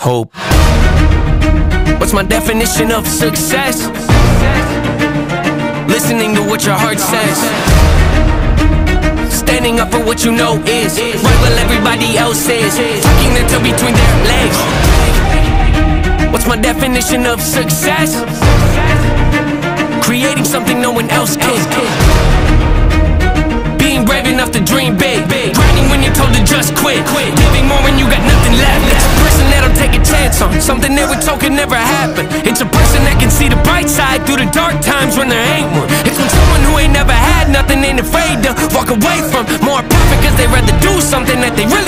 hope. What's my definition of success? Listening to what your heart says, standing up for what you know is right while everybody else is tucking their tail between their legs. What's my definition of success? Creating something no one else can. Being brave enough to dream big, grinding when you're told to just quit, giving more when you got nothing left. It's a person that'll take a chance on something they were told could never happen. It's a person that can see the bright side through the dark times when there ain't one. It's when someone who ain't never had nothing ain't afraid to walk away from more profit, cause they'd rather do something that they really